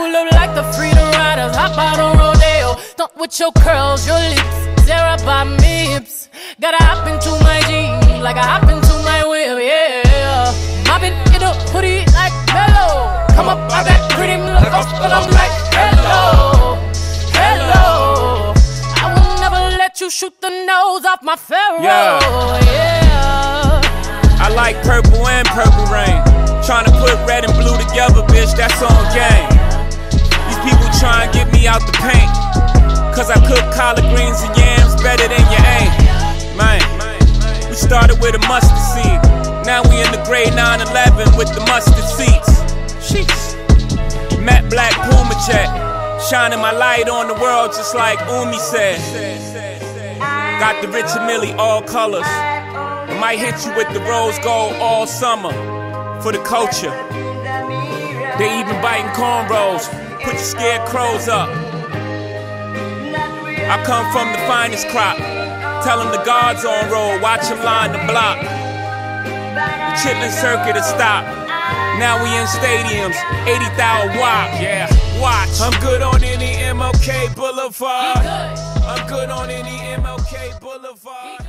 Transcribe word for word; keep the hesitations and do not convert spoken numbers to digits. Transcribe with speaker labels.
Speaker 1: pull up like the freedom riders, hop out on rodeo. Stunt with your curls, your lips, tear up my hips. Gotta hop into my jeans like I hop into my whip, yeah. Mobbing in a hoodie like mellow. Come up, I got pretty look up, but I'm like, hello, hello. I will never let you shoot the nose off my Pharaoh, yeah. yeah.
Speaker 2: I like purple and purple rain. Tryna put red and blue together, bitch, that's on game. These people tryna get me out the paint, cause I cook collard greens and yams better than your aim. Man, we started with a mustard seed. Now we in the grade nine eleven with the mustard seats. Sheesh. Matte black Puma jet, shining my light on the world just like Umi said. Got the Richard Mille all colors. I might hit you with the rose gold all summer for the culture. They even biting cornrows. Put your scarecrows up. I come from the finest crop. Tell them the guards on roll. Watch them line the block. The chitlin circuit has stopped. Now we in stadiums. eighty thousand watt. Yeah, watch. I'm good on any M L K Boulevard. I'm good on any M L K Boulevard.